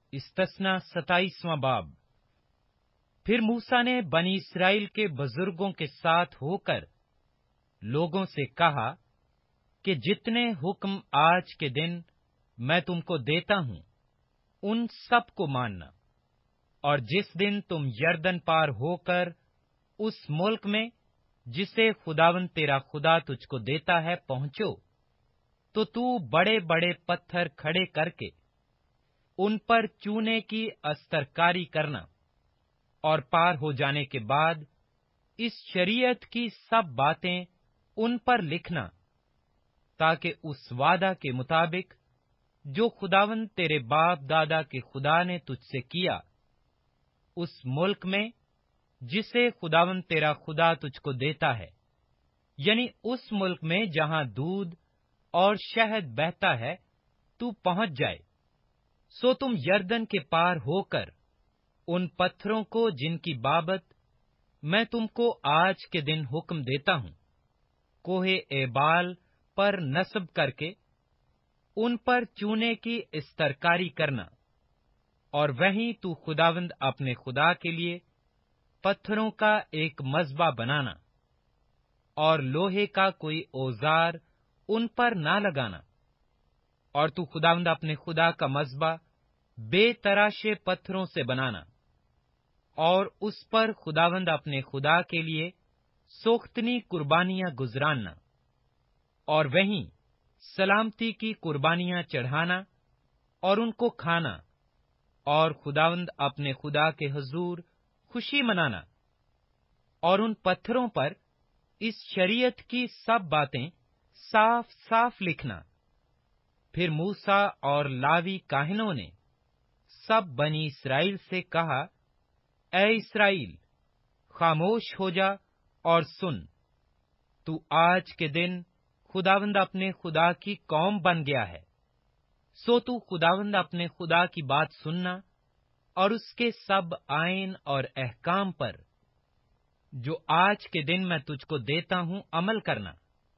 इस्तस्ना 27वां बाब। फिर मूसा ने बनी इस्राएल के बुजुर्गों के साथ होकर लोगों से कहा कि जितने हुक्म आज के दिन मैं तुमको देता हूं, उन सब को मानना, और जिस दिन तुम यरदन पार होकर उस मुल्क में जिसे खुदावंद तेरा खुदा तुझको देता है पहुंचो, तो तू बड़े बड़े पत्थर खड़े करके उन पर चूने की अस्तरकारी करना, और पार हो जाने के बाद इस शरीयत की सब बातें उन पर लिखना, ताकि उस वादा के मुताबिक जो खुदावंद तेरे बाप दादा के खुदा ने तुझसे किया, उस मुल्क में जिसे खुदावंद तेरा खुदा तुझको देता है, यानी उस मुल्क में जहां दूध और शहद बहता है, तू पहुंच जाए। सो तुम यरदन के पार होकर उन पत्थरों को जिनकी बाबत मैं तुमको आज के दिन हुक्म देता हूं, कोहे एबाल पर नस्ब करके उन पर चूने की इस्तरकारी करना, और वहीं तू खुदावंद अपने खुदा के लिए पत्थरों का एक मज़बा बनाना, और लोहे का कोई औजार उन पर ना लगाना। और तू खुदावंद अपने खुदा का मज़बा बेतराशे पत्थरों से बनाना, और उस पर खुदावंद अपने खुदा के लिए सोख्तनी कुर्बानियां गुजराना, और वहीं सलामती की कुर्बानियां चढ़ाना और उनको खाना, और खुदावंद अपने खुदा के हुजूर खुशी मनाना, और उन पत्थरों पर इस शरीयत की सब बातें साफ साफ लिखना। फिर मूसा और लावी काहिनों ने सब बनी इस्राएल से कहा, ऐ इस्राएल, खामोश हो जा और सुन। तू आज के दिन खुदावंद अपने खुदा की कौम बन गया है। सो तू खुदावंद अपने खुदा की बात सुनना और उसके सब आईन और अहकाम पर जो आज के दिन मैं तुझको देता हूं अमल करना।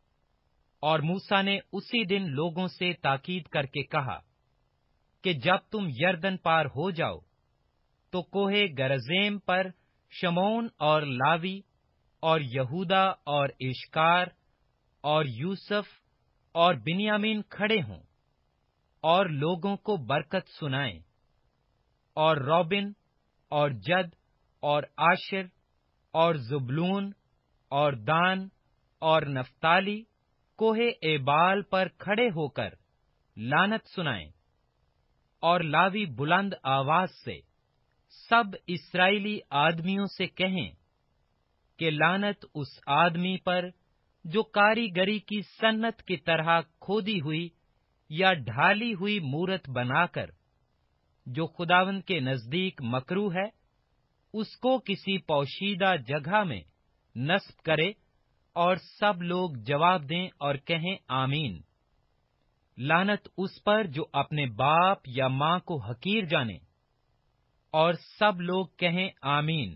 और मूसा ने उसी दिन लोगों से ताकीद करके कहा कि जब तुम यरदन पार हो जाओ, तो कोहे गरजेम पर शमौन और लावी और यहूदा और इश्कार और यूसुफ और बिन्यामीन खड़े हों और लोगों को बरकत सुनाएं। और रोबिन और जद और आशिर और जुबलून और दान और नफ्ताली कोहे एबाल पर खड़े होकर लानत सुनाएं। और लावी बुलंद आवाज से सब इस्राएली आदमियों से कहें कि लानत उस आदमी पर जो कारीगरी की सन्नत की तरह खोदी हुई या ढाली हुई मूरत बनाकर, जो खुदावंद के नजदीक मकरूह है, उसको किसी पौशीदा जगह में नस्ब करे। और सब लोग जवाब दें और कहें आमीन। लानत उस पर जो अपने बाप या मां को हकीर जाने, और सब लोग कहें आमीन।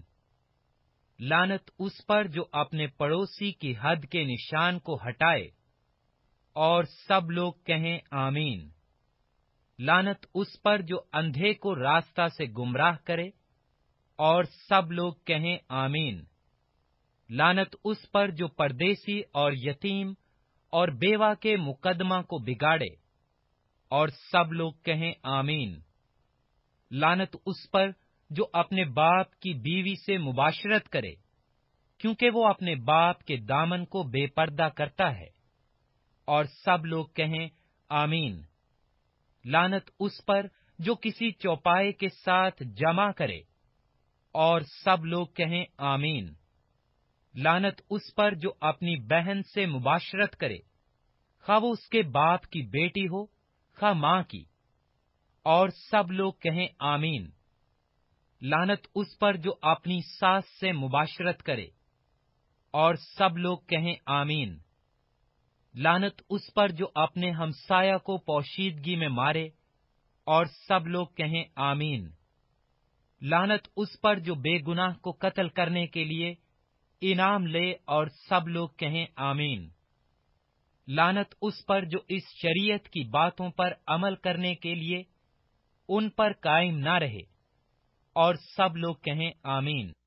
लानत उस पर जो अपने पड़ोसी की हद के निशान को हटाए, और सब लोग कहें आमीन। लानत उस पर जो अंधे को रास्ता से गुमराह करे, और सब लोग कहें आमीन। लानत उस पर जो परदेसी और यतीम और बेवा के मुकदमा को बिगाड़े, और सब लोग कहें आमीन। लानत उस पर जो अपने बाप की बीवी से मुबाशरत करे, क्योंकि वो अपने बाप के दामन को बेपर्दा करता है, और सब लोग कहें आमीन। लानत उस पर जो किसी चौपाए के साथ जमा करे, और सब लोग कहें आमीन। लानत उस पर जो अपनी बहन से मुबाशरत करे, खा वो उसके बाप की बेटी हो खा मां की, और सब लोग कहें आमीन। लानत उस पर जो अपनी सास से मुबाशरत करे, और सब लोग कहें आमीन। लानत उस पर जो अपने हमसाया को पोशीदगी में मारे, और सब लोग कहें आमीन। लानत उस पर जो बेगुनाह को कत्ल करने के लिए इनाम ले, और सब लोग कहें आमीन। लानत उस पर जो इस शरीयत की बातों पर अमल करने के लिए उन पर कायम ना रहे। और सब लोग कहें आमीन।